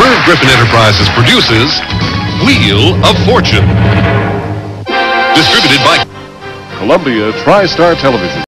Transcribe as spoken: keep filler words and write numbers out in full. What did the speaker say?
Merv Griffin Enterprises produces Wheel of Fortune. Distributed by Columbia TriStar Television.